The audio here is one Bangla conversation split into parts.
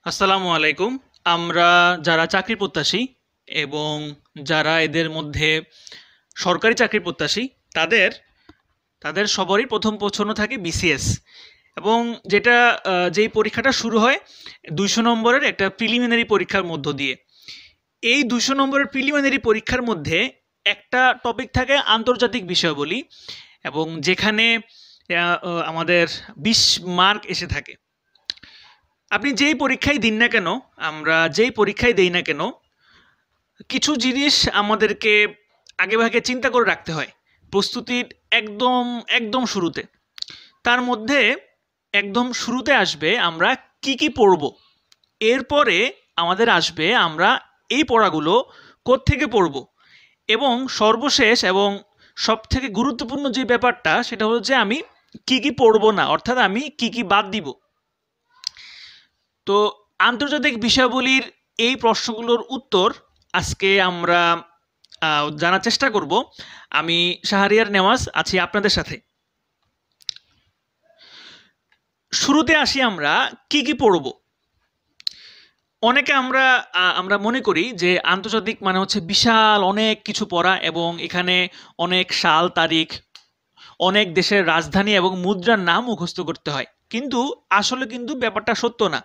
আসসালামু আলাইকুম। আমরা যারা চাকরি প্রত্যাশী এবং যারা এদের মধ্যে সরকারি চাকরি প্রত্যাশী তাদের তাদের সবারই প্রথম প্রশ্ন থাকে বিসিএস এবং যেটা যেই পরীক্ষাটা শুরু হয় 200 নম্বরের একটা প্রিলিমিনারি পরীক্ষার মধ্য দিয়ে। এই 200 নম্বরের প্রিলিমিনারি পরীক্ষার মধ্যে একটা টপিক থাকে আন্তর্জাতিক বিষয়াবলী এবং যেখানে আমাদের 20 মার্ক এসে থাকে। আপনি যেই পরীক্ষায় দিন না কেন, আমরা যেই পরীক্ষায় দেই না কেন, কিছু জিনিস আমাদেরকে আগেভাগে চিন্তা করে রাখতে হয় প্রস্তুতির একদম একদম শুরুতে। তার মধ্যে একদম শুরুতে আসবে আমরা কি কি পড়ব, এরপরে আমাদের আসবে আমরা এই পড়াগুলো কোত্থেকে পড়ব, এবং সর্বশেষ এবং সবথেকে গুরুত্বপূর্ণ যে ব্যাপারটা সেটা হলো যে আমি কি কি পড়ব না, অর্থাৎ আমি কি কি বাদ দিব। তো আন্তর্জাতিক বিষয়াবলীর এই প্রশ্নগুলোর উত্তর আজকে আমরা জানার চেষ্টা করব। আমি শাহরিয়ার নেওয়াজ আছি আপনাদের সাথে। শুরুতে আসি আমরা কি কি পড়ব। অনেকে আমরা মনে করি যে আন্তর্জাতিক মানে হচ্ছে বিশাল অনেক কিছু পড়া এবং এখানে অনেক সাল তারিখ, অনেক দেশের রাজধানী এবং মুদ্রার নাম মুখস্থ করতে হয়, কিন্তু আসলে কিন্তু ব্যাপারটা সত্য না।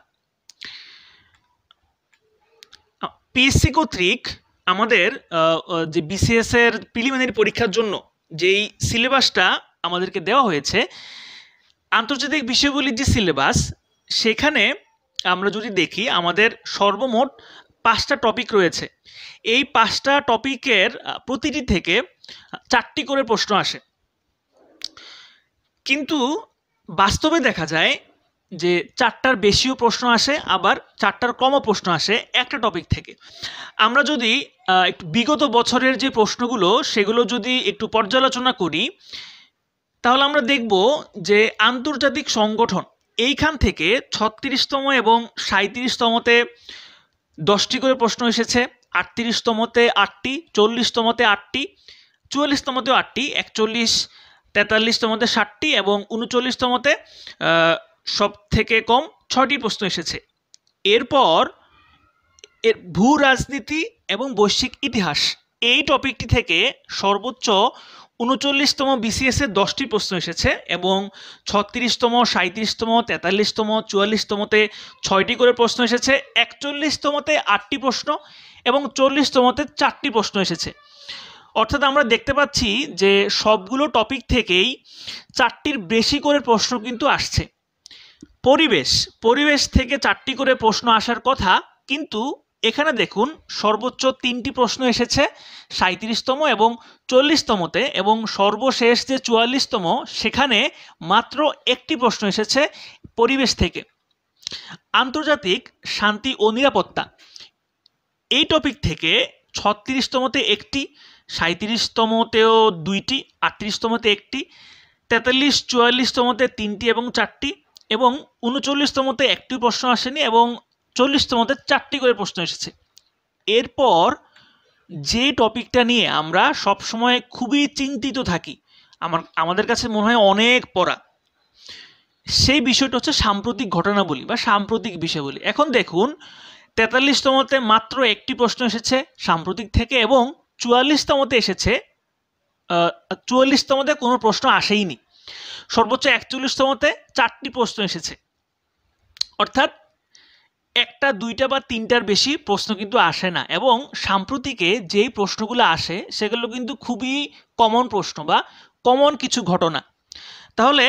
পিএসসি কর্তৃক আমাদের যে বিসিএস এর প্রিলিমিনারি পরীক্ষার জন্য যেই সিলেবাসটা আমাদেরকে দেওয়া হয়েছে, আন্তর্জাতিক বিষয়গুলির যে সিলেবাস, সেখানে আমরা যদি দেখি আমাদের সর্বমোট 5টা টপিক রয়েছে। এই 5টা টপিকের প্রতিটি থেকে 4টি করে প্রশ্ন আসে, কিন্তু বাস্তবে দেখা যায় যে 4টার বেশিও প্রশ্ন আসে, আবার 4টার কমও প্রশ্ন আসে একটা টপিক থেকে। আমরা যদি একটু বিগত বছরের যে প্রশ্নগুলো সেগুলো যদি একটু পর্যালোচনা করি, তাহলে আমরা দেখব যে আন্তর্জাতিক সংগঠন এইখান থেকে 36তম এবং 37তমতে 10টি করে প্রশ্ন এসেছে, 38তমতে 8টি, 40তমতে 8টি, 44তমতেও 8টি, 41, 43তমতে 7টি এবং 39তমতে সব থেকে কম 6টি প্রশ্ন এসেছে। এরপর ভূ রাজনীতি এবং বৈশ্বিক ইতিহাস এই টপিকটি থেকে সর্বোচ্চ 39তম বিসিএস এর 10টি প্রশ্ন এসেছে এবং 36তম, 37তম, 43তম, 44তমতে 6টি করে প্রশ্ন এসেছে, 41তমতে 8টি প্রশ্ন এবং 40তমতে 4টি প্রশ্ন এসেছে। অর্থাৎ আমরা দেখতে পাচ্ছি যে সবগুলো টপিক থেকেই 4টির বেশি করে প্রশ্ন কিন্তু আসছে। পরিবেশ থেকে 4টি করে প্রশ্ন আসার কথা, কিন্তু এখানে দেখুন সর্বোচ্চ 3টি প্রশ্ন এসেছে 37তম এবং 40তমতে, এবং সর্বশেষ যে 44তম সেখানে মাত্র 1টি প্রশ্ন এসেছে পরিবেশ থেকে। আন্তর্জাতিক শান্তি ও নিরাপত্তা এই টপিক থেকে 36তমতে 1টি, 37তমতেও 2টি, 38তমতে 1টি, 43, 44তমতে 3টি এবং 4টি, এবং 39তমতে 1টি প্রশ্ন আসেনি এবং 40তমতে 4টি করে প্রশ্ন এসেছে। এরপর যে টপিকটা নিয়ে আমরা সবসময় খুবই চিন্তিত থাকি, আমাদের কাছে মনে হয় অনেক পড়া, সেই বিষয়টা হচ্ছে সাম্প্রতিক ঘটনাবলী বা সাম্প্রতিক বিষয়বলী। এখন দেখুন 43তমতে মাত্র 1টি প্রশ্ন এসেছে সাম্প্রতিক থেকে এবং 44তমতে এসেছে, 44তমতে কোনো প্রশ্ন আসেইনি। সর্বোচ্চ 41তমতে 4টি প্রশ্ন এসেছে। অর্থাৎ 1টা, 2টা বা 3টার বেশি প্রশ্ন কিন্তু আসে না, এবং সাম্প্রতিকে যেই প্রশ্নগুলো আসে সেগুলো কিন্তু খুবই কমন প্রশ্ন বা কমন কিছু ঘটনা। তাহলে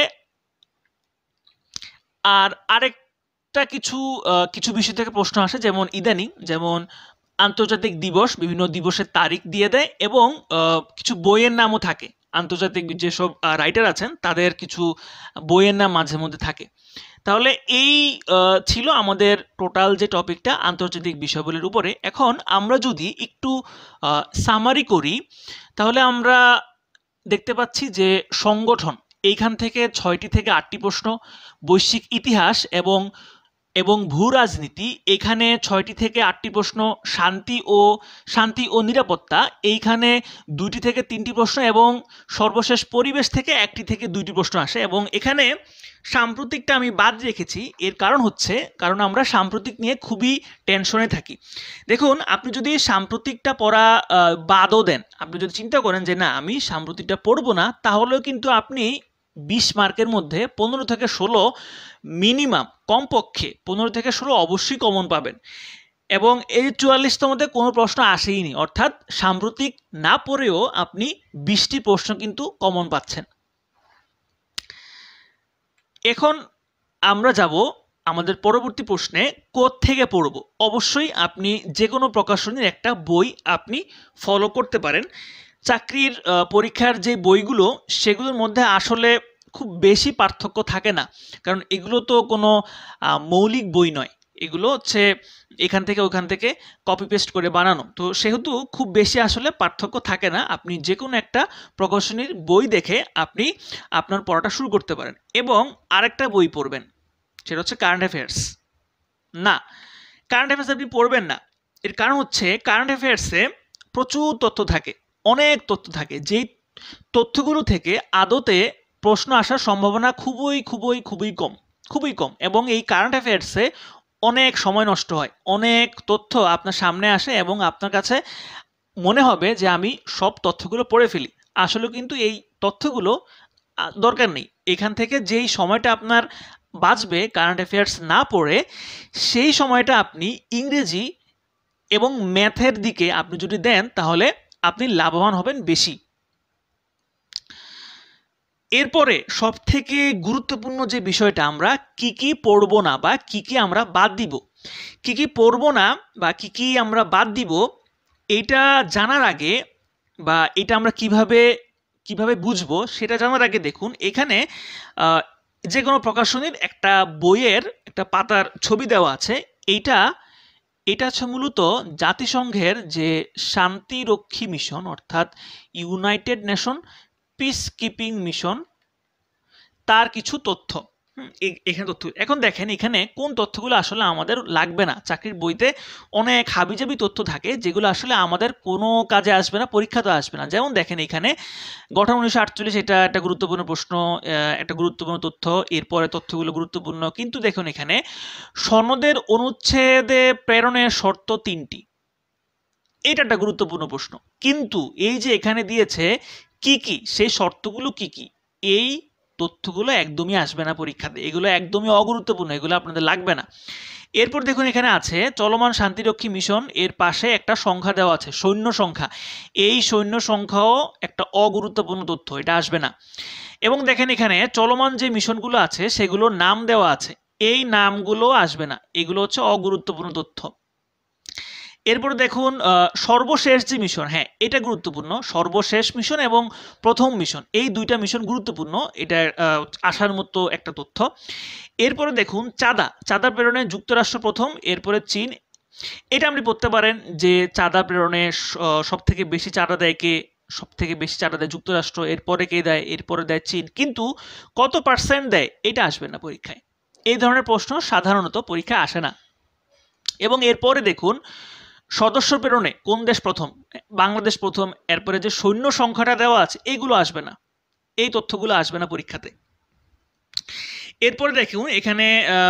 আরেকটা কিছু বিষয় থেকে প্রশ্ন আসে, যেমন ইদানিং যেমন আন্তর্জাতিক দিবস, বিভিন্ন দিবসের তারিখ দিয়ে দেয় এবং কিছু বইয়ের নামও থাকে। আন্তর্জাতিক যেসব রাইটার আছেন তাদের কিছু বইয়ের নাম মাঝে মধ্যে থাকে। তাহলে এই ছিল আমাদের টোটাল যে টপিকটা আন্তর্জাতিক বিষয়াবলীর উপরে। এখন আমরা যদি একটু সামারি করি, তাহলে আমরা দেখতে পাচ্ছি যে সংগঠন এইখান থেকে 6টি থেকে 8টি প্রশ্ন, বৈশ্বিক ইতিহাস এবং এবং ভূ রাজনীতি, এখানে 6টি থেকে 8টি প্রশ্ন। শান্তি ও নিরাপত্তা, এইখানে 2টি থেকে 3টি প্রশ্ন, এবং সর্বশেষ পরিবেশ থেকে 1টি থেকে 2টি প্রশ্ন আসে। এবং এখানে সাম্প্রতিকটা আমি বাদ রেখেছি, এর কারণ আমরা সাম্প্রতিক নিয়ে খুবই টেনশনে থাকি। দেখুন, আপনি যদি সাম্প্রতিকটা পড়া বাদও দেন, আপনি যদি চিন্তা করেন যে না আমি সাম্প্রতিকটা পড়বো না, তাহলেও কিন্তু আপনি 20 মার্কের মধ্যে 15 থেকে 16 মিনিমাম, কমপক্ষে 15 থেকে 16 অবশ্যই কমন পাবেন। এবং এই 44টার মধ্যে কোনো প্রশ্ন আসেইনি, অর্থাৎ সাম্প্রতিক না পড়েও আপনি 20টি প্রশ্ন কিন্তু কমন পাচ্ছেন। এখন আমরা যাব আমাদের পরবর্তী প্রশ্নে, কোত্থেকে পড়ব। অবশ্যই আপনি যে কোনো প্রকাশনীর একটা বই আপনি ফলো করতে পারেন। চাকরির পরীক্ষার যে বইগুলো, সেগুলোর মধ্যে আসলে খুব বেশি পার্থক্য থাকে না, কারণ এগুলো তো কোনো মৌলিক বই নয়, এগুলো হচ্ছে এখান থেকে ওখান থেকে কপি পেস্ট করে বানানো। তো সেহেতু খুব বেশি আসলে পার্থক্য থাকে না। আপনি যে কোনো একটা প্রকাশনীর বই দেখে আপনি আপনার পড়াটা শুরু করতে পারেন। এবং আরেকটা বই পড়বেন, সেটা হচ্ছে কারেন্ট অ্যাফেয়ার্স। না, কারেন্ট অ্যাফেয়ার্স আপনি পড়বেন না। এর কারণ হচ্ছে কারেন্ট অ্যাফেয়ার্সে প্রচুর তথ্য থাকে, অনেক তথ্য থাকে, যেই তথ্যগুলো থেকে আদতে প্রশ্ন আসার সম্ভাবনা খুবই কম। এবং এই কারেন্ট অ্যাফেয়ার্সে অনেক সময় নষ্ট হয়, অনেক তথ্য আপনার সামনে আসে এবং আপনার কাছে মনে হবে যে আমি সব তথ্যগুলো পড়ে ফেলি। আসলে কিন্তু এই তথ্যগুলো দরকার নেই। এখান থেকে যেই সময়টা আপনার বাঁচবে কারেন্ট অ্যাফেয়ার্স না পড়ে, সেই সময়টা আপনি ইংরেজি এবং ম্যাথের দিকে আপনি যদি দেন, তাহলে আপনি লাভবান হবেন বেশি। এরপরে সবথেকে গুরুত্বপূর্ণ যে বিষয়টা, আমরা কি পড়বো না বা কি আমরা বাদ দিব, কি পড়বো না বা কি আমরা বাদ দিব, এইটা জানার আগে বা এটা আমরা কিভাবে বুঝবো সেটা জানার আগে দেখুন, এখানে যে কোনো প্রকাশনীর একটা বইয়ের একটা পাতার ছবি দেওয়া আছে। এটা হচ্ছে মূলত জাতিসংঘের যে শান্তিরক্ষী মিশন, অর্থাৎ United Nation peacekeeping mission, তার কিছু তথ্য। এখানে তথ্য, এখন দেখেন এখানে কোন তথ্যগুলো আসলে আমাদের লাগবে না। চাকরির বইতে অনেক হাবিজাবি তথ্য থাকে যেগুলো আসলে আমাদের কোনো কাজে আসবে না, পরীক্ষাতে আসবে না। যেমন দেখেন এখানে গঠন 1948, এটা একটা গুরুত্বপূর্ণ প্রশ্ন, একটা গুরুত্বপূর্ণ তথ্য। এরপরে তথ্যগুলো গুরুত্বপূর্ণ, কিন্তু দেখুন এখানে সনদের অনুচ্ছেদে প্রেরণের শর্ত 3টি, এটা একটা গুরুত্বপূর্ণ প্রশ্ন। কিন্তু এই যে এখানে দিয়েছে কি সেই শর্তগুলো কি, এই তথ্যগুলো একদমই আসবে না পরীক্ষাতে, এগুলো একদমই অগুরুত্বপূর্ণ, এগুলো আপনাদের লাগবে না। এরপর দেখুন এখানে আছে চলমান শান্তিরক্ষী মিশন, এর পাশে একটা সংখ্যা দেওয়া আছে, সৈন্য সংখ্যা। এই সৈন্য সংখ্যাও একটা অগুরুত্বপূর্ণ তথ্য, এটা আসবে না। এবং দেখেন এখানে চলমান যে মিশনগুলো আছে সেগুলোর নাম দেওয়া আছে, এই নামগুলো আসবে না, এগুলো হচ্ছে অগুরুত্বপূর্ণ তথ্য। এরপরে দেখুন সর্বশেষ যে মিশন, হ্যাঁ এটা গুরুত্বপূর্ণ, সর্বশেষ মিশন এবং প্রথম মিশন, এই দুইটা মিশন গুরুত্বপূর্ণ, এটা আসার মতো একটা তথ্য। এরপরে দেখুন চাঁদা প্রেরণে যুক্তরাষ্ট্র প্রথম, এরপরে চীন। এটা আপনি পড়তে পারেন যে চাঁদা প্রেরণে সব থেকে বেশি চাঁদা দেয় যুক্তরাষ্ট্র, এরপরে কে দেয়, এরপরে দেয় চীন, কিন্তু কত % দেয় এটা আসবে না পরীক্ষায়। এই ধরনের প্রশ্ন সাধারণত পরীক্ষায় আসে না। এবং এরপরে দেখুন সদস্য প্রেরণে কোন দেশ প্রথম, বাংলাদেশ প্রথম, এরপরে যে সৈন্য সংখ্যাটা দেওয়া আছে এগুলো আসবে না, এই তথ্যগুলো আসবে না পরীক্ষাতে। এরপরে দেখুন এখানে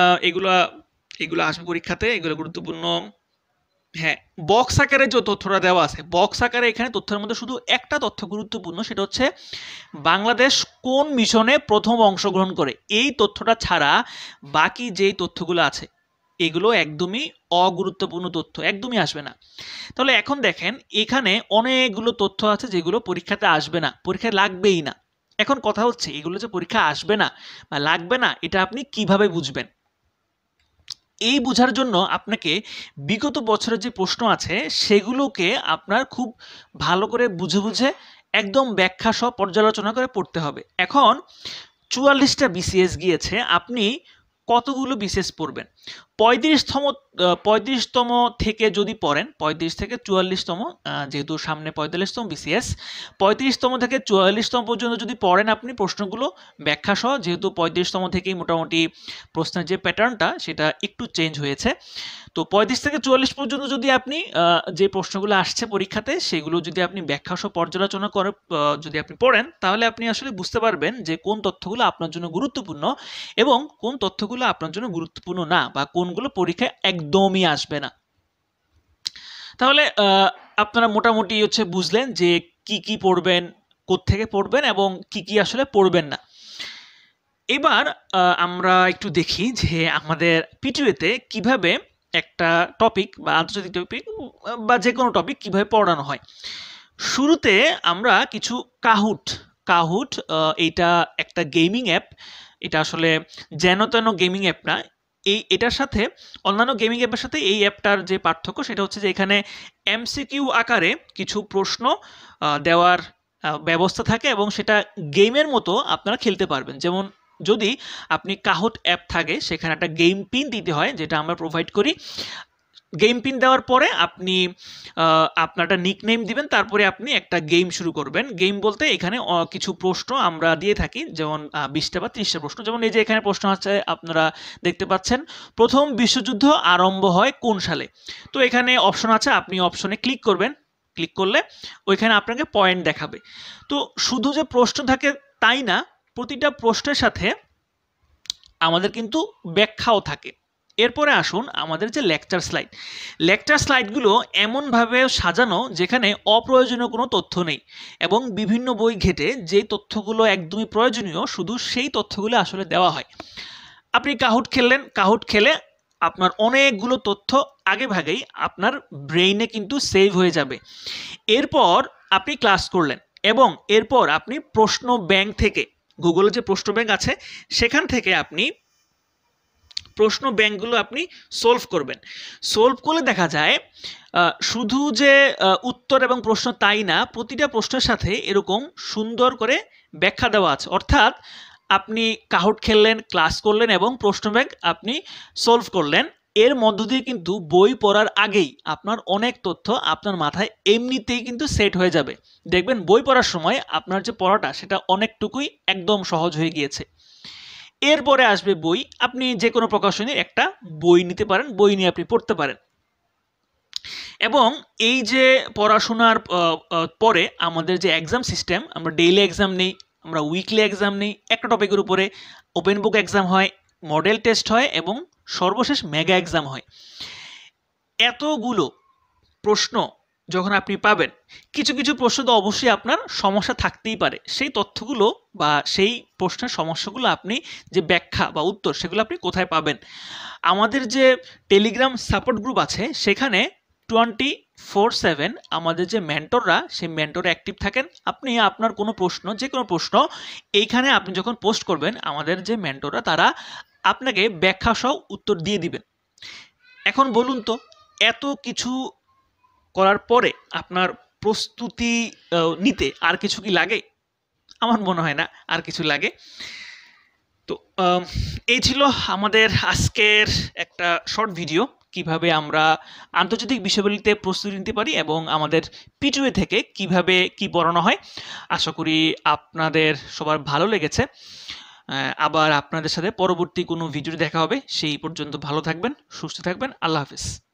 এগুলো আসবে পরীক্ষাতে, এগুলো গুরুত্বপূর্ণ। হ্যাঁ, বক্স আকারে যে তথ্যটা দেওয়া আছে, বক্স আকারে এখানে তথ্যের মধ্যে শুধু একটা তথ্য গুরুত্বপূর্ণ, সেটা হচ্ছে বাংলাদেশ কোন মিশনে প্রথম অংশগ্রহণ করে। এই তথ্যটা ছাড়া বাকি যেই তথ্যগুলো আছে এগুলো একদমই অগুরুত্বপূর্ণ তথ্য, একদমই আসবে না। তাহলে এখন দেখেন এখানে অনেকগুলো তথ্য আছে যেগুলো পরীক্ষাতে আসবে না, পরীক্ষায় লাগবেই না। এখন কথা হচ্ছে এগুলো যে পরীক্ষা আসবে না বা লাগবে না, এটা আপনি কিভাবে বুঝবেন? এই বোঝার জন্য আপনাকে বিগত বছরের যে প্রশ্ন আছে সেগুলোকে আপনার খুব ভালো করে বুঝে একদম ব্যাখ্যা সহ পর্যালোচনা করে পড়তে হবে। এখন 44টা BCS গিয়েছে, আপনি কতগুলো বিসিএস পড়বেন? 35তম থেকে যদি পড়েন, 35 থেকে 44তম, যেহেতু সামনে 45তম বিসিএস, 35তম থেকে 44তম পর্যন্ত যদি পড়েন আপনি প্রশ্নগুলো ব্যাখ্যা সহ, যেহেতু 35তম থেকেই মোটামুটি প্রশ্নের যে প্যাটার্নটা সেটা একটু চেঞ্জ হয়েছে, তো 35 থেকে 44 পর্যন্ত যদি আপনি যে প্রশ্নগুলো আসছে পরীক্ষাতে সেগুলো যদি আপনি ব্যাখ্যা সহ পর্যালোচনা করে যদি আপনি পড়েন, তাহলে আপনি আসলে বুঝতে পারবেন যে কোন তথ্যগুলো আপনার জন্য গুরুত্বপূর্ণ এবং কোন তথ্যগুলো আপনার জন্য গুরুত্বপূর্ণ না, বা কোনগুলো পরীক্ষায় একদমই আসবে না। তাহলে আপনারা মোটামুটি বুঝলেন যে কি কি পড়বেন, কোত্থেকে পড়বেন এবং কি কি আসলে পড়বেন না। এবার আমরা একটু দেখি যে আমাদের পিটিউতে কিভাবে একটা টপিক বা আন্তর্জাতিক টপিক বা যে কোনো টপিক কিভাবে পড়ানো হয়। শুরুতে আমরা কিছু কাহুট এইটা একটা গেমিং অ্যাপ। এটা আসলে যেন তেন গেমিং অ্যাপ না। এটার সাথে অন্যান্য গেমিং অ্যাপের সাথে এই অ্যাপটার যে পার্থক্য সেটা হচ্ছে যে এখানে এমসিকিউ আকারে কিছু প্রশ্ন দেওয়ার ব্যবস্থা থাকে এবং সেটা গেমের মতো আপনারা খেলতে পারবেন। যেমন যদি আপনি কাহুট অ্যাপ থাকে, সেখানে একটা গেম পিন দিতে হয়, যেটা আমরা প্রোভাইড করি। গেম পিন দেওয়ার পরে আপনি আপনার একটা নিকনেম দিবেন, তারপরে আপনি একটা গেম শুরু করবেন। গেম বলতে এখানে কিছু প্রশ্ন আমরা দিয়ে থাকি, যেমন 20টা বা 30টা প্রশ্ন। যেমন এই যে এখানে প্রশ্ন আছে, আপনারা দেখতে পাচ্ছেন, প্রথম বিশ্বযুদ্ধ আরম্ভ হয় কোন সালে। তো এখানে অপশন আছে, আপনি অপশনে ক্লিক করবেন। ক্লিক করলে ওইখানে আপনাকে পয়েন্ট দেখাবে। তো শুধু যে প্রশ্ন থাকে তাই না, প্রতিটা প্রশ্নের সাথে আমাদের কিন্তু ব্যাখ্যাও থাকে। এরপরে আসুন আমাদের যে লেকচার স্লাইডগুলো এমনভাবে সাজানো যেখানে অপ্রয়োজনীয় কোনো তথ্য নেই, এবং বিভিন্ন বই ঘেটে যে তথ্যগুলো একদমই প্রয়োজনীয় শুধু সেই তথ্যগুলো আসলে দেওয়া হয়। আপনি কাহুট খেলে আপনার অনেকগুলো তথ্য আগে ভাগেই আপনার ব্রেইনে কিন্তু সেভ হয়ে যাবে। এরপর আপনি ক্লাস করলেন এবং এরপর আপনি প্রশ্ন ব্যাংক থেকে, গুগলে যে প্রশ্ন ব্যাংক আছে সেখান থেকে আপনি প্রশ্ন ব্যাংকগুলো আপনি সলভ করবেন। সলভ করলে দেখা যায় শুধু যে উত্তর এবং প্রশ্ন তাই না, প্রতিটা প্রশ্নের সাথে এরকম সুন্দর করে ব্যাখ্যা দেওয়া আছে। অর্থাৎ আপনি কাহুট খেললেন, ক্লাস করলেন এবং প্রশ্ন ব্যাংক আপনি সলভ করলেন। এর মধ্য দিয়ে কিন্তু বই পড়ার আগেই আপনার অনেক তথ্য আপনার মাথায় এমনিতেই কিন্তু সেট হয়ে যাবে। দেখবেন বই পড়ার সময় আপনার যে পড়াটা সেটা অনেকটুকুই একদম সহজ হয়ে গিয়েছে। এরপরে আসবে বই। আপনি যে কোনো প্রকাশনীর একটা বই নিতে পারেন, বই নিয়ে আপনি পড়তে পারেন। এবং এই যে পড়াশোনার পরে আমাদের যে এক্সাম সিস্টেম, আমরা ডেইলি এক্সাম নেই, আমরা উইকলি এক্সাম নেই, একটা টপিকের উপরে ওপেন বুক এক্সাম হয়, মডেল টেস্ট হয় এবং সর্বশেষ মেগা এক্সাম হয়। এতগুলো প্রশ্ন যখন আপনি পাবেন, কিছু কিছু প্রশ্ন তো অবশ্যই আপনার সমস্যা থাকতেই পারে। সেই তথ্যগুলো বা সেই প্রশ্নের সমস্যাগুলো আপনি যে ব্যাখ্যা বা উত্তর সেগুলো আপনি কোথায় পাবেন? আমাদের যে টেলিগ্রাম সাপোর্ট গ্রুপ আছে সেখানে 24/7 আমাদের যে মেন্টররা, সেই মেন্টর অ্যাক্টিভ থাকেন। আপনি আপনার কোনো প্রশ্ন, যে কোনো প্রশ্ন এইখানে আপনি যখন পোস্ট করবেন, আমাদের যে মেন্টররা তারা আপনাকে ব্যাখ্যা সহ উত্তর দিয়ে দিবেন। এখন বলুন তো, এত কিছু করার পরে আপনার প্রস্তুতি নিতে আর কিছু কি লাগে? আমার মনে হয় না আর কিছু লাগে। তো এই ছিল আমাদের আজকের একটা শর্ট ভিডিও, কিভাবে আমরা আন্তর্জাতিক বিষয়গুলিতে প্রস্তুতি নিতে পারি এবং আমাদের পিটিউএ থেকে কিভাবে কি পড়ানো হয়। আশা করি আপনাদের সবার ভালো লেগেছে। আবার আপনাদের সাথে পরবর্তী কোনো ভিডিও দেখা হবে। সেই পর্যন্ত ভালো থাকবেন, সুস্থ থাকবেন। আল্লাহ হাফেজ।